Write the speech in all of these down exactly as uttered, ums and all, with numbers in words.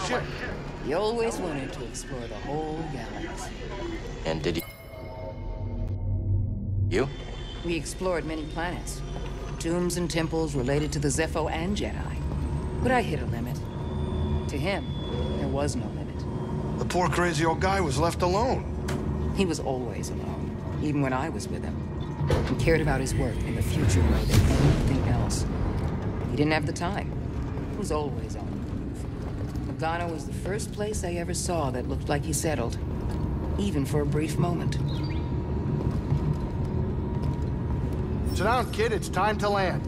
ship. He always wanted to explore the whole galaxy. And did you? You? We explored many planets. Tombs and temples related to the Zepho and Jedi. But I hit a limit. To him, there was no limit. The poor crazy old guy was left alone. He was always alone, even when I was with him. He cared about his work and the future more than anything else. He didn't have the time. He was always on the move. BOGANO was the first place I ever saw that looked like he settled, even for a brief moment. Sit down, kid. It's time to land.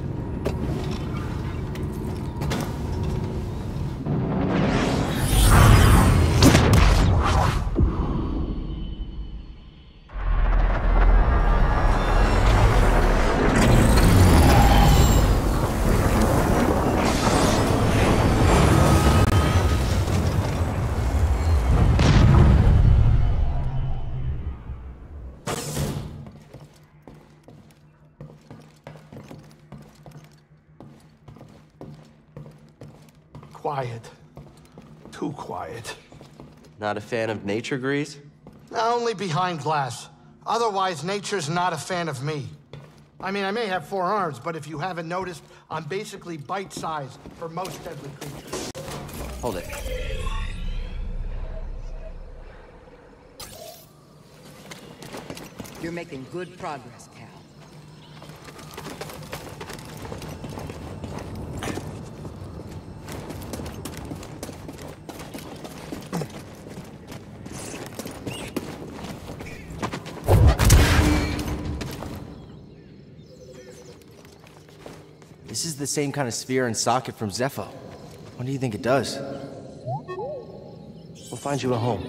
Quiet. Too quiet. Not a fan of nature, Grease? Only behind glass. Otherwise, nature's not a fan of me. I mean, I may have four arms, but if you haven't noticed, I'm basically bite-sized for most deadly creatures. Hold it. You're making good progress, Cal. This is the same kind of sphere and socket from Zepho. What do you think it does? We'll find you a home.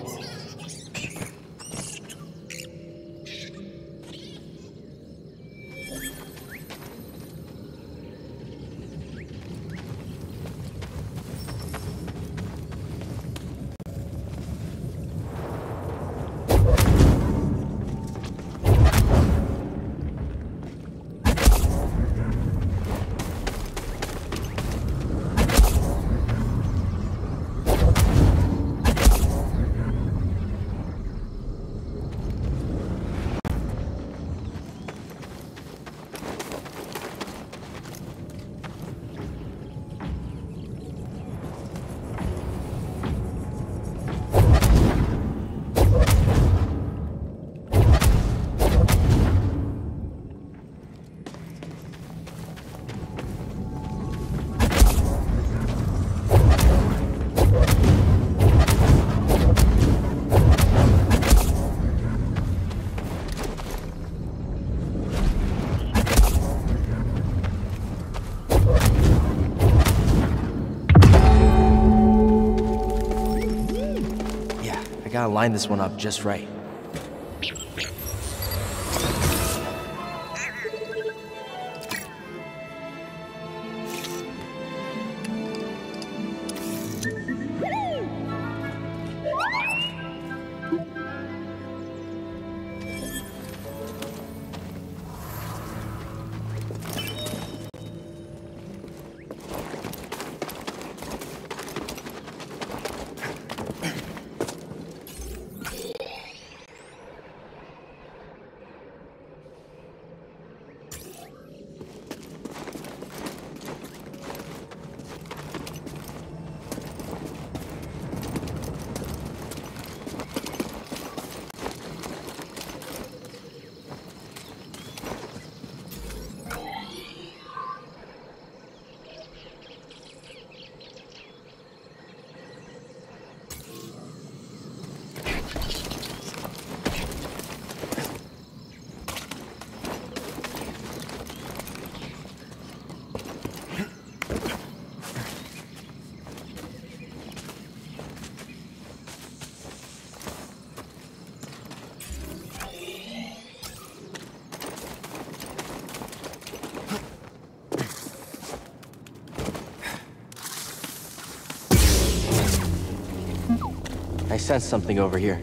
I gotta line this one up just right. I sense something over here.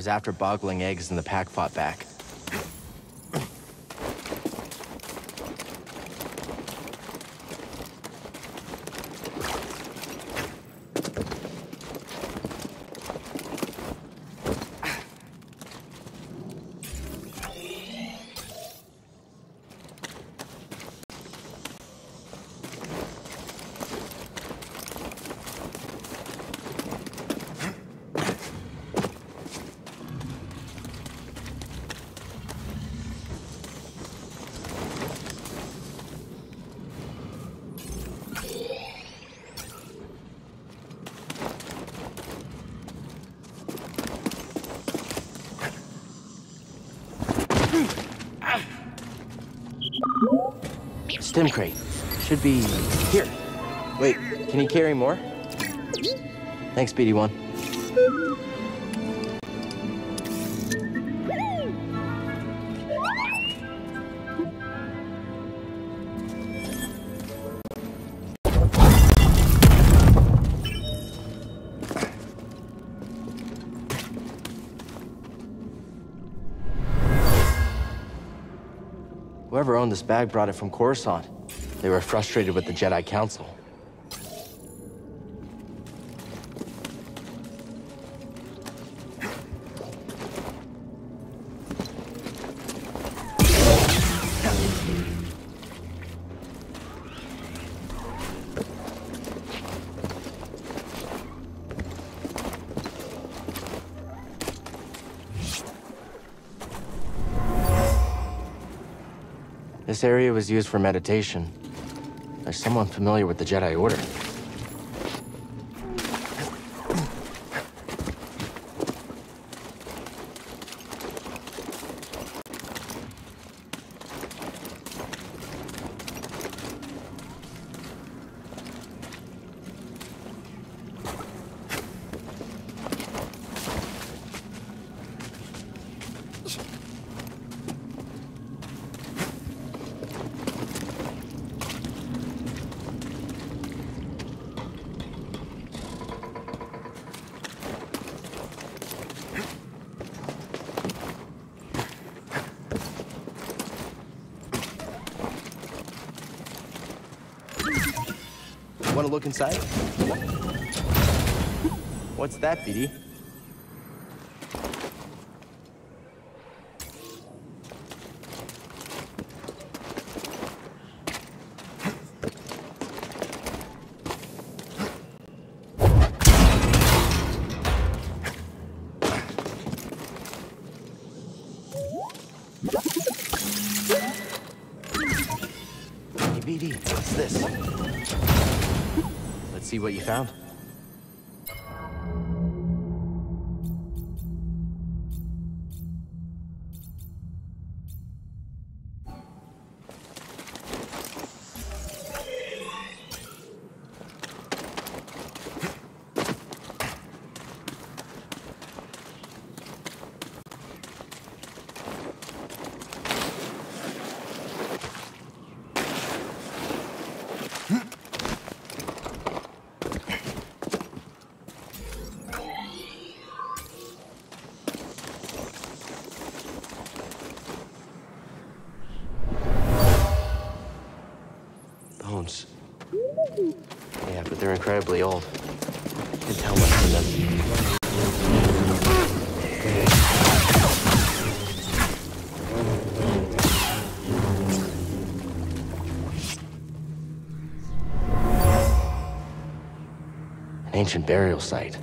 was after boggling eggs and the pack fought back. Stim crate. Should be here. Wait, can you carry more? Thanks, B D one. Whoever owned this bag brought it from Coruscant. They were frustrated with the Jedi Council. This area was used for meditation. There's someone familiar with the Jedi Order. Want to look inside? What's that, B D? Hey, B D, what's this? Let's see what you found. Bones. Yeah, but they're incredibly old. You can tell much from them. An ancient burial site.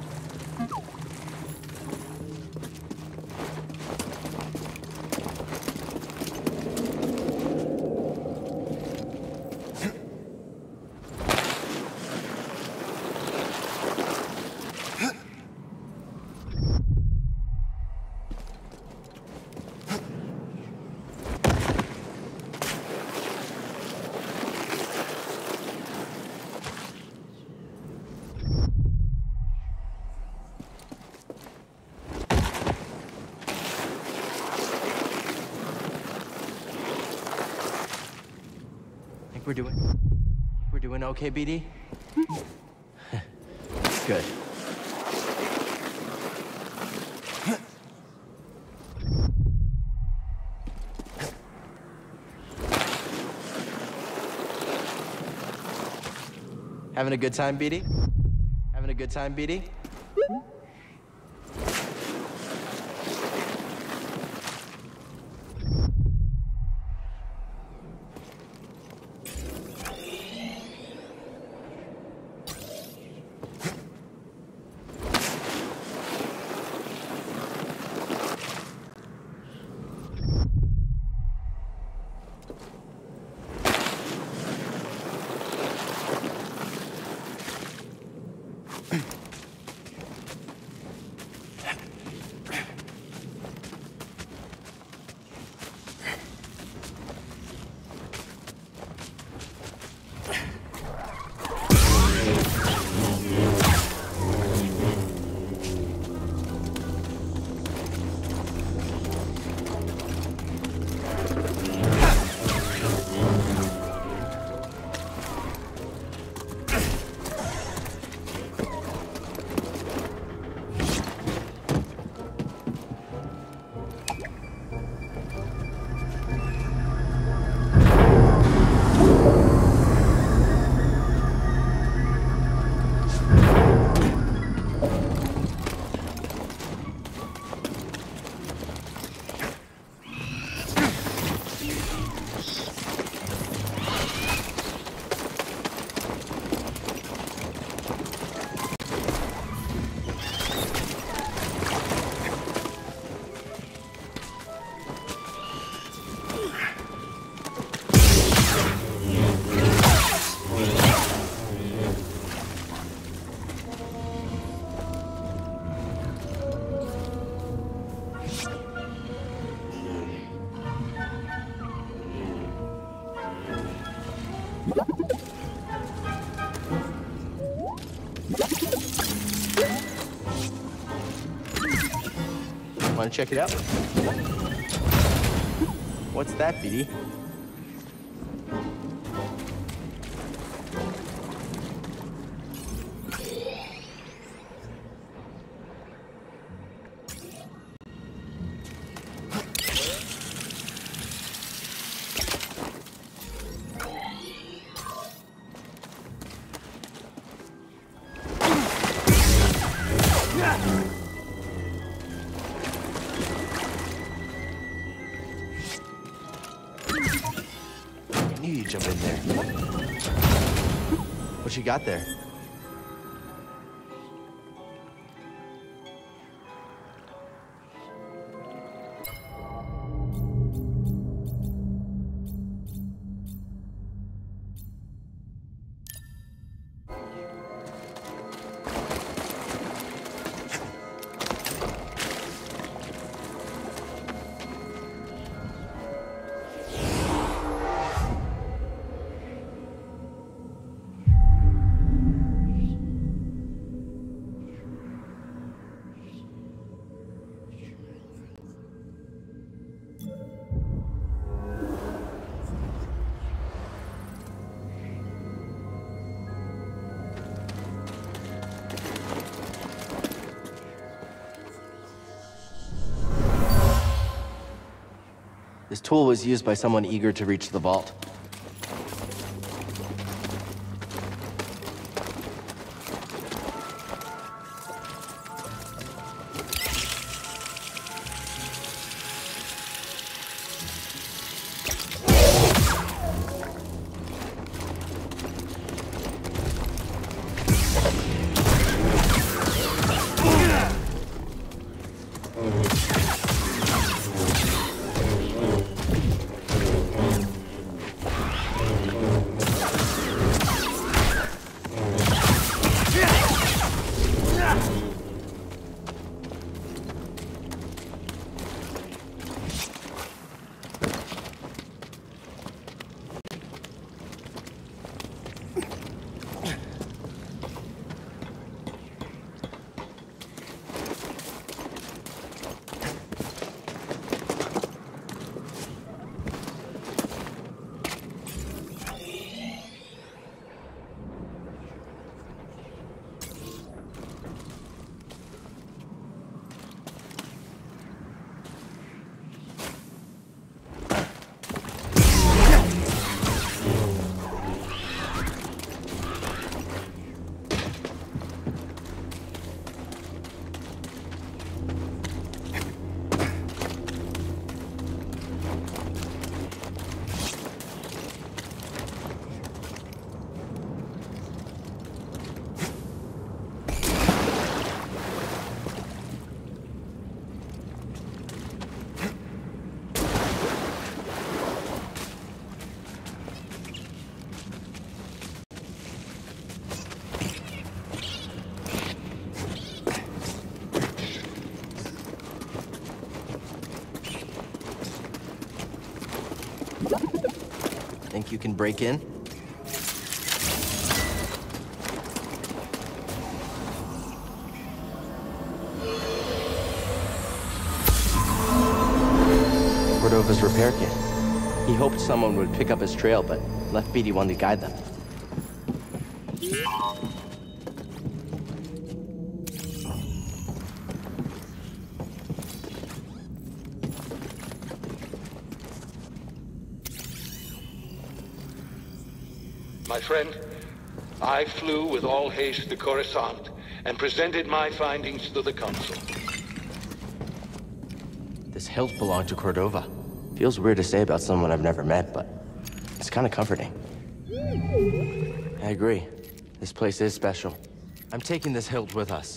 We're doing, we're doing okay, B D? Good. Having a good time, B D? Having a good time, B D? Want to check it out? What's that, B D? I knew you'd jump in there. What you got there? This tool was used by someone eager to reach the vault. Think you can break in? Cordova's repair kit. He hoped someone would pick up his trail, but left B D one to guide them. My friend, I flew with all haste to Coruscant and presented my findings to the Council. This hilt belonged to Cordova. Feels weird to say about someone I've never met, but it's kind of comforting. I agree. This place is special. I'm taking this hilt with us.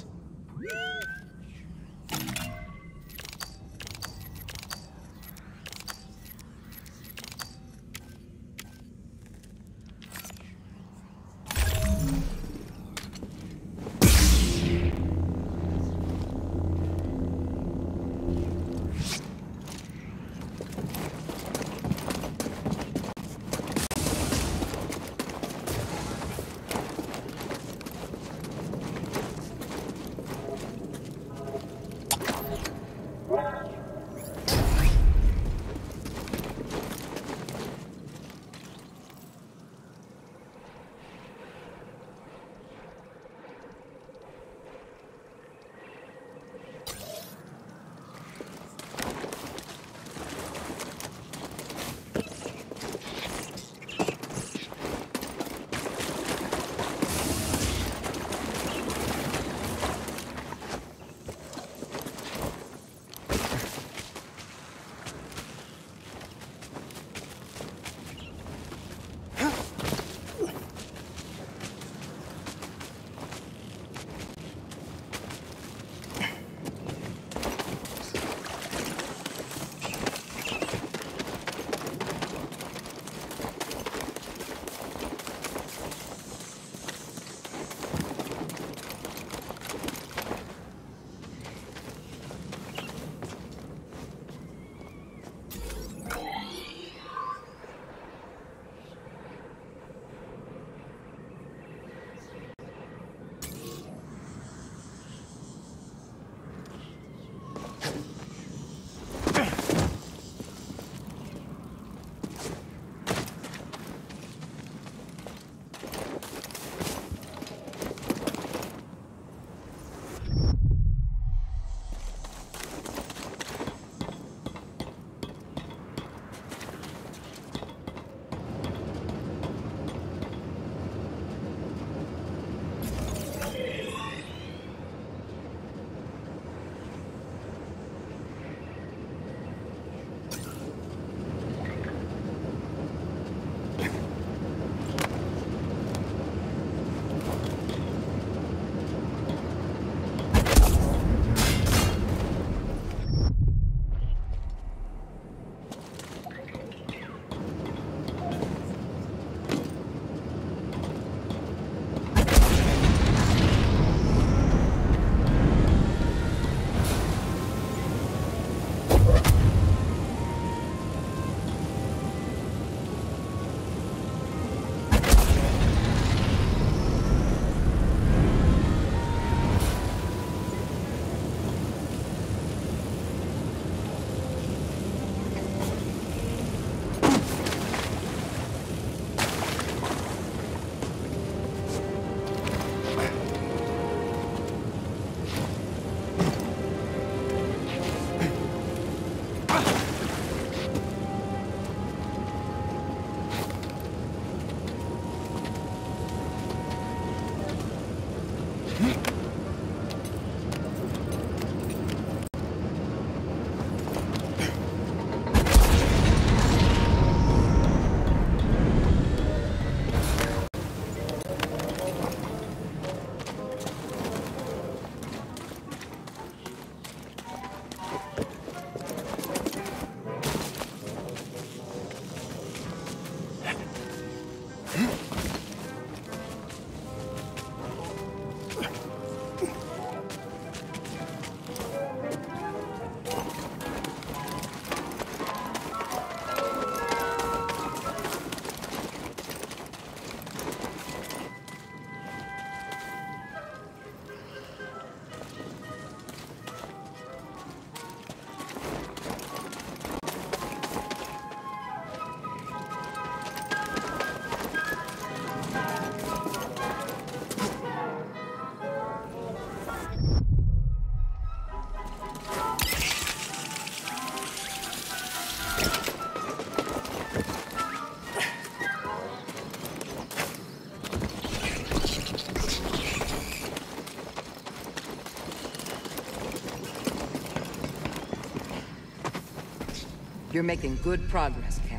You're making good progress, Cal.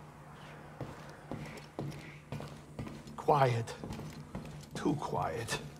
Quiet. Too quiet.